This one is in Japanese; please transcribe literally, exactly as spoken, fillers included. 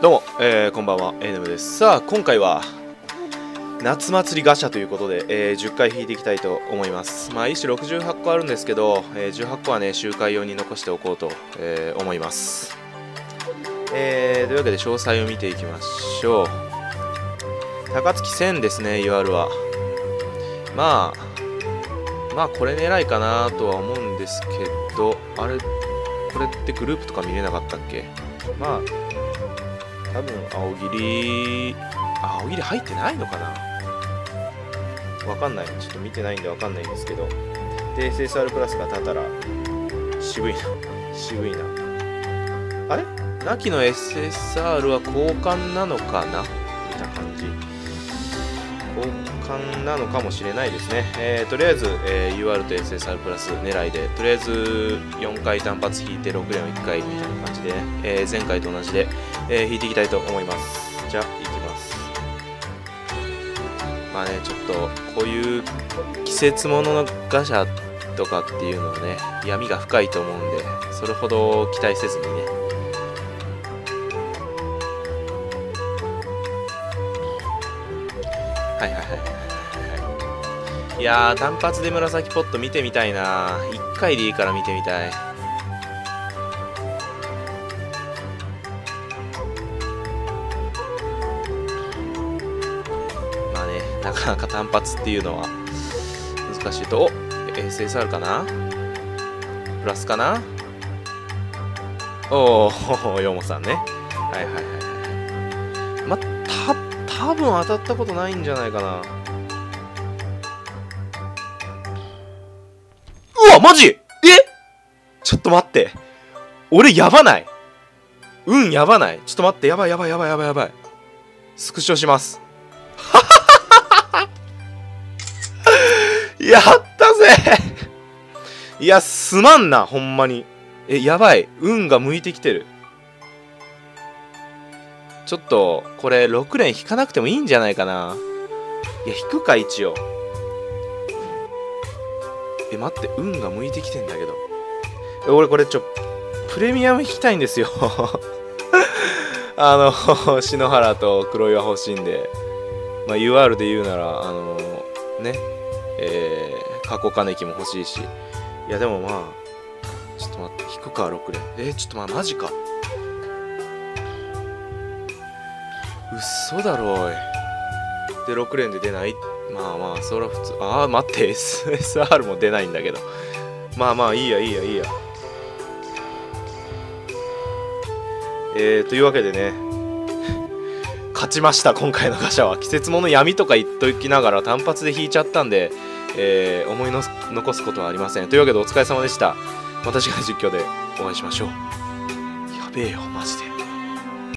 どうも、えー、こんばんは、エヌエム です。さあ、今回は夏祭りガチャということで、えー、じゅっかい引いていきたいと思います。まあ、一種ろくじゅうはっこあるんですけど、えー、じゅうはっこはね、周回用に残しておこうと、えー、思います。えー、というわけで、詳細を見ていきましょう。高槻せんですね、ユーアール は。まあ、まあ、これ狙いかなとは思うんですけど、あれ、これってグループとか見れなかったっけ？まあ、多分青切り、あ、青切り入ってないのかな、わかんない。ちょっと見てないんでわかんないんですけど。で、エスエスアール プラスがたたら、渋いな。渋いな。あれなきの エスエスアール は交換なのかな見た感じ。交換なのかもしれないですね。えー、とりあえず、えー、ユーアール と エスエスアール プラス狙いで、とりあえずよんかい単発引いてろく連をいっかいみたいな感じでね、えー、前回と同じで、えー、引いていきたいと思います。じゃあ、いきます。まあね、ちょっとこういう季節物のガシャとかっていうのはね、闇が深いと思うんで、それほど期待せずにね。はいはいはいはい。いやー、単発で紫ポット見てみたいな。いっかいでいいから見てみたい。まあね、なかなか単発っていうのは難しいと。お エスエスアール かな、プラスかな。おお、ヨモさんね。はいはいはいはい。ま、た、多分当たったことないんじゃないかな。うわ、マジ？え？ちょっと待って。俺やばない？うん、やばない？ちょっと待って、やばいやばいやばいやばいやばい。スクショします。やったぜいや、すまんな、ほんまに。え、やばい。運が向いてきてる。ちょっと、これ、ろく連引かなくてもいいんじゃないかな。いや、引くか、一応。え、待って、運が向いてきてんだけど。え、俺、これ、ちょ、プレミアム引きたいんですよ。あの、篠原と黒岩欲しいんで。まあ、ユーアール で言うなら、あのー、ね、えー、過去金木も欲しいし。いや、でもまあ、ちょっと待って、引くか、ろく連。えー、ちょっとまあ、マジか。嘘だろおい。で、ろく連で出ない？まあまあ、それは普通。ああ、待って、エスエスアール も出ないんだけど。まあまあ、いいや、いいや、いいや。えー、というわけでね、勝ちました、今回のガシャは。季節物闇とか言っときながら単発で引いちゃったんで、えー、思いの残すことはありません。というわけでお疲れ様でした。また次回実況でお会いしましょう。やべえよ、マジで。